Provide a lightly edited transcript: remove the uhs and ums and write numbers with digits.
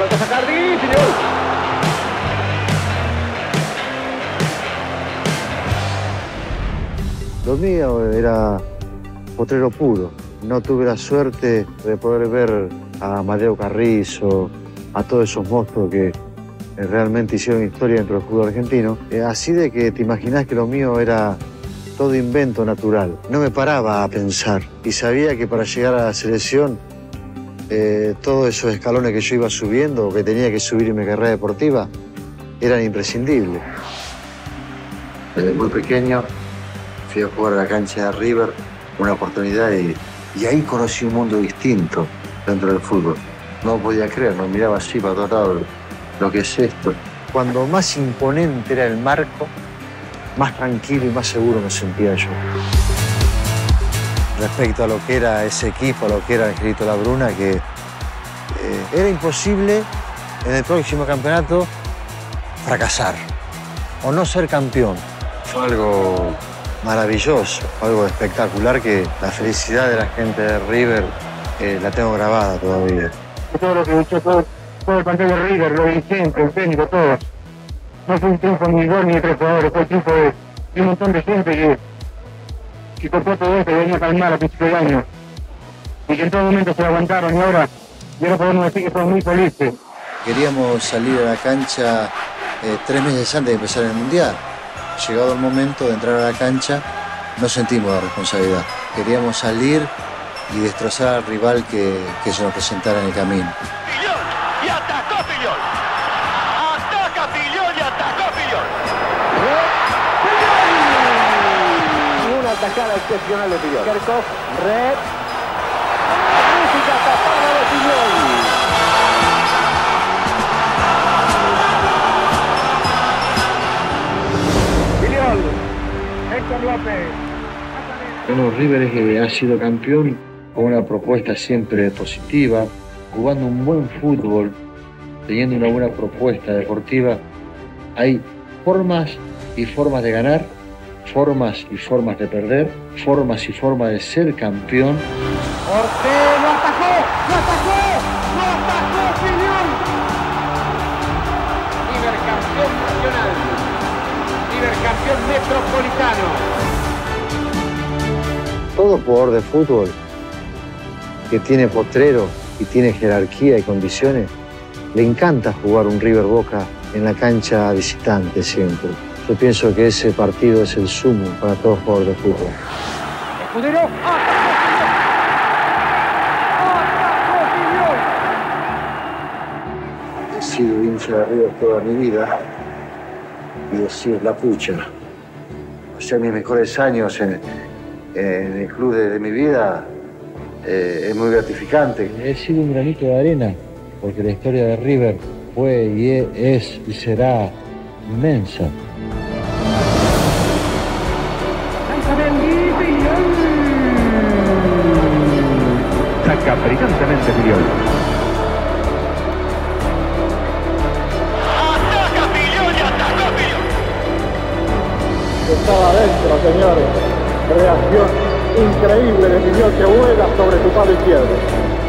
a sacar Di Filiol. Lo mío era potrero puro. No tuve la suerte de poder ver a Amadeo Carrizo, a todos esos monstruos que realmente hicieron historia dentro del fútbol argentino. Así de que te imaginás que lo mío era todo invento natural. No me paraba a pensar y sabía que para llegar a la selección todos esos escalones que yo iba subiendo o que tenía que subir en mi carrera deportiva eran imprescindibles. Desde muy pequeño fui a jugar a la cancha de River, una oportunidad y ahí conocí un mundo distinto dentro del fútbol. No podía creer, me miraba así para todos lados. Lo que es esto. Cuando más imponente era el marco, más tranquilo y más seguro me sentía yo. Respecto a lo que era ese equipo, a lo que era Angelito Labruna, que era imposible en el próximo campeonato fracasar o no ser campeón. Fue algo maravilloso, algo espectacular que la felicidad de la gente de River la tengo grabada todavía. Todo lo que luchó todo el plantel de River, los dirigentes, el técnico, todos. No fue un triunfo ni de gol ni de tres jugadores, fue un triunfo de un montón de gente que cortó todo esto y venía a calmar a principios de año. Y que en todo momento se aguantaron y ahora podemos decir que fueron muy felices. Queríamos salir a la cancha 3 meses antes de empezar el Mundial. Llegado el momento de entrar a la cancha, no sentimos la responsabilidad. Queríamos salir y destrozar al rival que se nos presentara en el camino. Filiol, y atacó Filiol. Ataca Filiol y atacó Filiol. Una atacada excepcional de Filiol. Kerkhoff, red. Magnífica tapada de Filiol. Filiol, Héctor López. Bueno, River ha sido campeón con una propuesta siempre positiva, jugando un buen fútbol, teniendo una buena propuesta deportiva. Hay formas y formas de ganar, formas y formas de perder, formas y formas de ser campeón. Ortega lo atacó Filiol. River campeón nacional. River campeón metropolitano. Todo jugador de fútbol que tiene potrero y tiene jerarquía y condiciones, le encanta jugar un River Boca en la cancha visitante siempre. Yo pienso que ese partido es el sumo para todo jugador de fútbol. Escudero, atacó Filiol. He sido hincha de River toda mi vida y decir la pucha. O sea, mis mejores años en el club de mi vida es muy gratificante. He sido un granito de arena porque la historia de River fue y es y será inmensa. Saca brillantemente Filiol. Ataca Filiol y atacó Filiol. Estaba adentro, señores. Reacción increíble de Filiol que vuela sobre su palo izquierdo.